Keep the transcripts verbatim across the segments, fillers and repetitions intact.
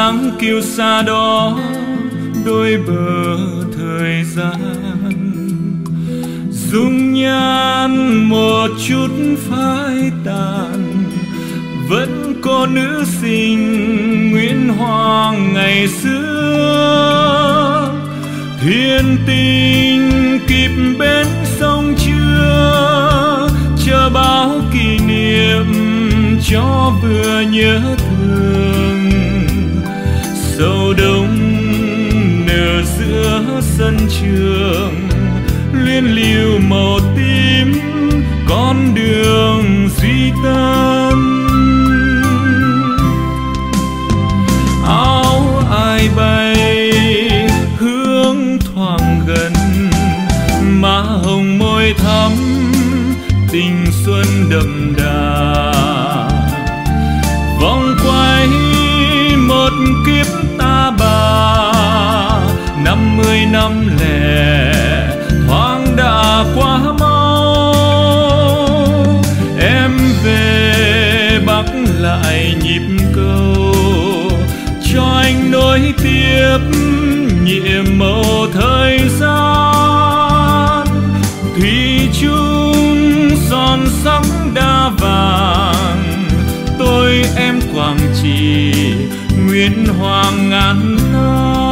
dáng kiêu sa đó đôi bờ thời gian, dung nhan một chút phai tàn, vẫn có nữ sinh Nguyễn Hoàng ngày xưa. Thiên tình kịp bên sông chưa, chờ báo kỷ niệm cho vừa nhớ thương. Sầu đông nở giữa sân trường, liên liu màu tím con đường duy tân. Áo ai bay hướng thoáng gần, má hồng môi thắm tình xuân đậm đà. Vòng quay một kiếp ta bà, năm mươi năm lẻ thoáng đã quá mau. Em về Bắc lại nhịp câu, cho anh nối tiếp nhiệm màu thời gian. Thủy chung son sắc đa vàng, tôi em Quảng Trị Nguyễn Hoàng ngàn năm.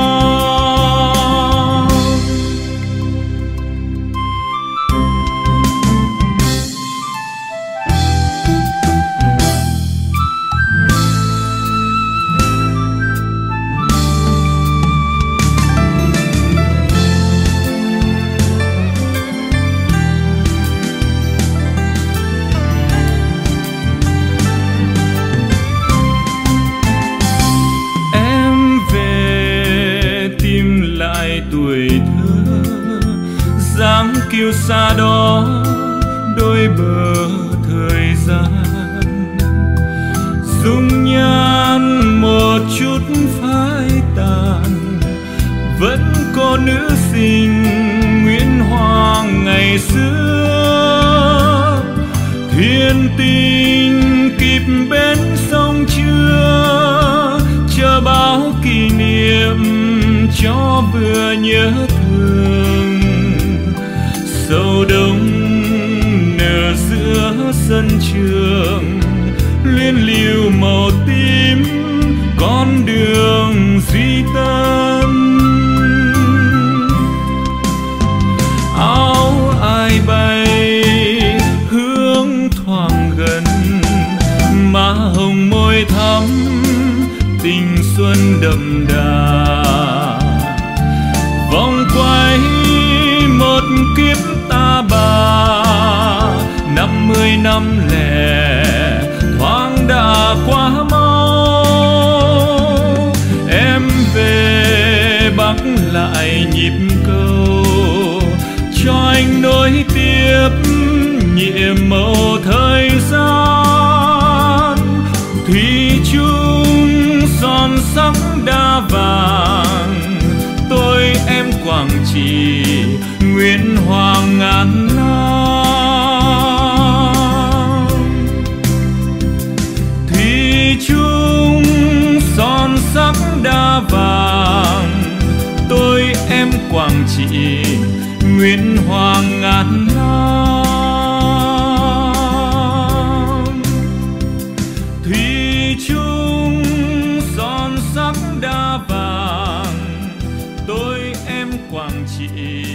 Tuổi thơ dáng kiêu sa đó đôi bờ thời gian, dung nhan một chút phai tàn, vẫn có nữ sinh Nguyễn Hoàng ngày xưa. Thiên tình kịp bên sông chưa, chờ báo kỷ niệm cho vừa nhớ thương. Sầu đông nở giữa sân trường, liên liu màu tím con đường duy tân. Áo ai bay hướng thoáng gần, má hồng môi thắm tình xuân đậm đà. Vòng quay một kiếp ta bà, năm mươi năm lẻ thoáng đã quá mau. Em về Bắc lại nhịp câu, cho anh nối tiếp nhiệm màu thời gian. Thủy chung son sắc đa vàng, tôi em Quảng Trị Nguyễn Hoàng ngàn năm. Thủy chung son sắc đa vàng, tôi em Quảng Trị Nguyễn Hoàng ngàn năm. Thủy chung son sắc đa vàng, tôi em Quảng Trị